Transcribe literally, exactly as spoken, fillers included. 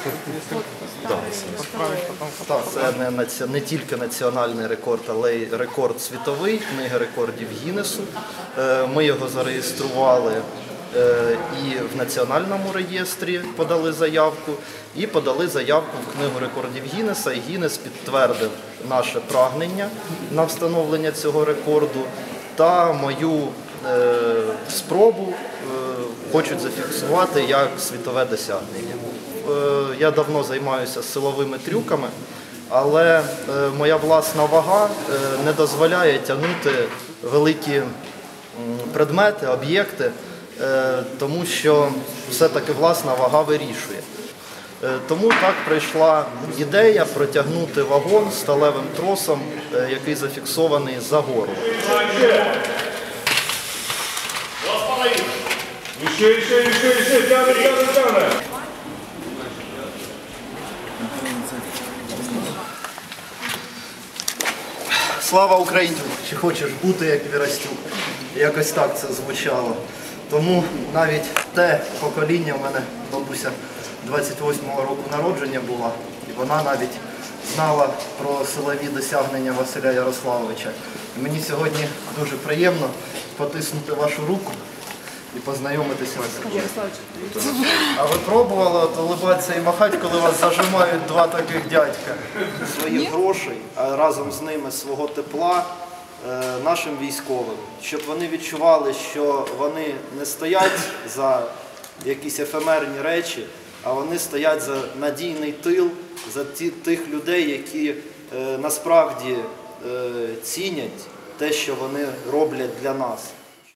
Так, це не, наці- не тільки національний рекорд, але й рекорд світовий, книга рекордів Гіннесу. Е, Ми його зареєстрували е, і в національному реєстрі подали заявку, і подали заявку в книгу рекордів Гіннеса, і Гіннес підтвердив наше прагнення на встановлення цього рекорду та мою е, спробу е, хочуть зафіксувати як світове досягнення. Е, я давно займаюся силовими трюками, але е, моя власна вага е, не дозволяє тягнути великі м, предмети, об'єкти, е, тому що все-таки власна вага вирішує. Е, Тому так прийшла ідея протягнути вагон сталевим тросом, е, який зафіксований за горло. Еще, еще, еще, еще, тяны, тяны, тяны. Слава Україні! Чи хочеш бути як Вірастюк? Якось так це звучало. Тому навіть те покоління, в мене бабуся двадцять восьмого року народження була, і вона навіть знала про силові досягнення Василя Ярославовича. І мені сьогодні дуже приємно потиснути вашу руку і познайомитися з вами. А ви пробували от улибатися і махати, коли вас зажимають два таких дядька? Своїх грошей, а разом з ними свого тепла е, нашим військовим, щоб вони відчували, що вони не стоять за якісь ефемерні речі, а вони стоять за надійний тил, за ті, тих людей, які е, насправді е, цінять те, що вони роблять для нас.